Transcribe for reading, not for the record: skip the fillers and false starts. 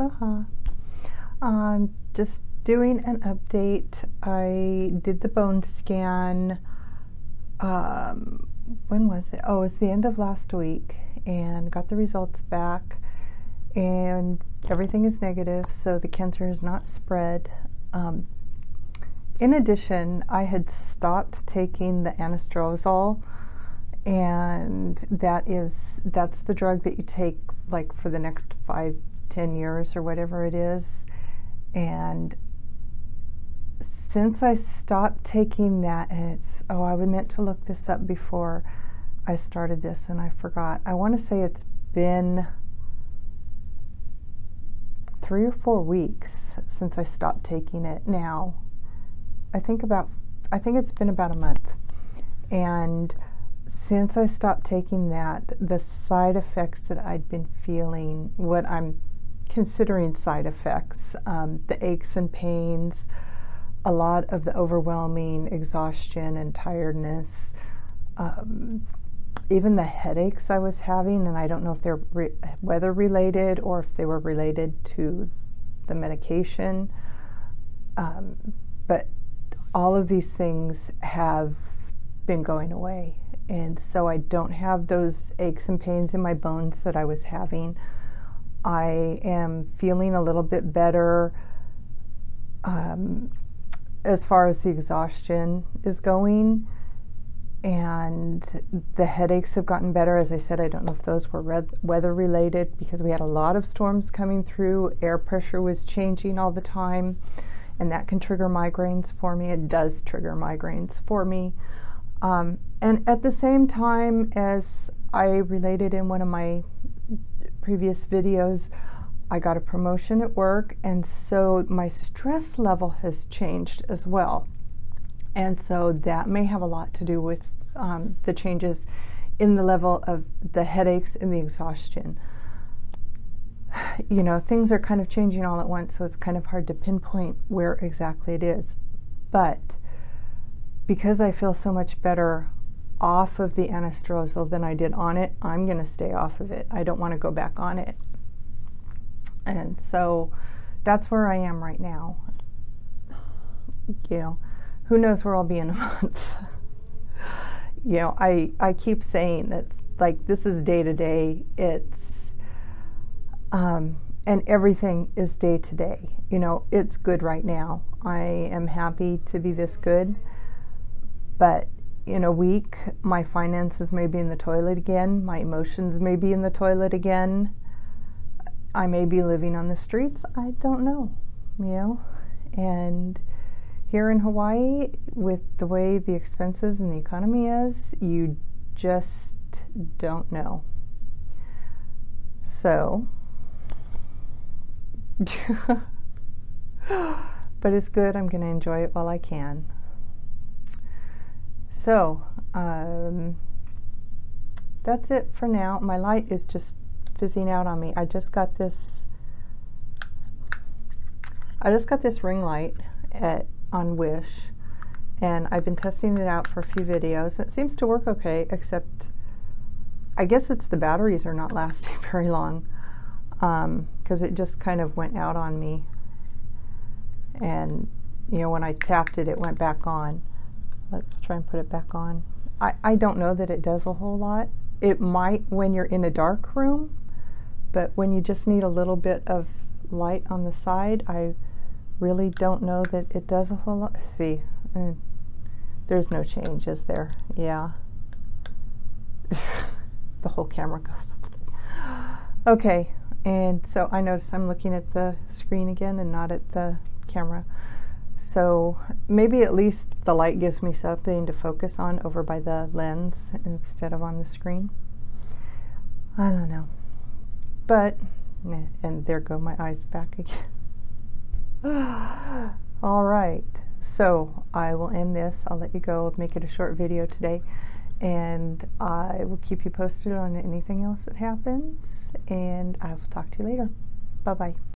Aloha. Just doing an update. I did the bone scan. When was it? Oh, it was the end of last week, and got the results back, and everything is negative, so the cancer has not spread. In addition, I had stopped taking the anastrozole, and that's the drug that you take like for the next 5-10 years or whatever it is. And since I stopped taking that, and I meant to look this up before I started this and I forgot. I want to say it's been 3 or 4 weeks since I stopped taking it now. I think it's been about a month. And since I stopped taking that, the side effects that I'd been feeling, what I'm considering side effects, the aches and pains, a lot of the overwhelming exhaustion and tiredness, even the headaches I was having, and I don't know if they're weather related or if they were related to the medication, but all of these things have been going away, and so I don't have those aches and pains in my bones that I was having. I am feeling a little bit better as far as the exhaustion is going, and the headaches have gotten better. As I said, I don't know if those were weather related, because we had a lot of storms coming through. Air pressure was changing all the time, and that can trigger migraines for me. It does trigger migraines for me. And at the same time, as I related in one of my previous videos, I got a promotion at work, and so my stress level has changed as well. And so that may have a lot to do with the changes in the level of the headaches and the exhaustion. You know, things are kind of changing all at once, so it's kind of hard to pinpoint where exactly it is. But because I feel so much better off of the anastrozole than I did on it, I'm going to stay off of it. I don't want to go back on it. And so that's where I am right now. You know, who knows where I'll be in a month. You know, I keep saying that, like, this is day to day. It's and everything is day to day. You know, it's good right now. I am happy to be this good, but in a week, my finances may be in the toilet again. My emotions may be in the toilet again. I may be living on the streets. I don't know, you know. And here in Hawaii, with the way the expenses and the economy is, you just don't know. So, but it's good. I'm going to enjoy it while I can. So, that's it for now. My light is just fizzing out on me. I just got this ring light on Wish, and I've been testing it out for a few videos. It seems to work okay, except I guess it's the batteries are not lasting very long, because it just kind of went out on me, and you know, when I tapped it, it went back on. Let's try and put it back on. I don't know that it does a whole lot. It might when you're in a dark room, but when you just need a little bit of light on the side, I really don't know that it does a whole lot. See, there's no change, is there? Yeah. The whole camera goes. Okay, and so I notice I'm looking at the screen again and not at the camera. So maybe at least the light gives me something to focus on over by the lens instead of on the screen. I don't know. But, and there go my eyes back again. All right, so I will end this. I'll let you go, make it a short video today, and I will keep you posted on anything else that happens, and I will talk to you later. Bye-bye.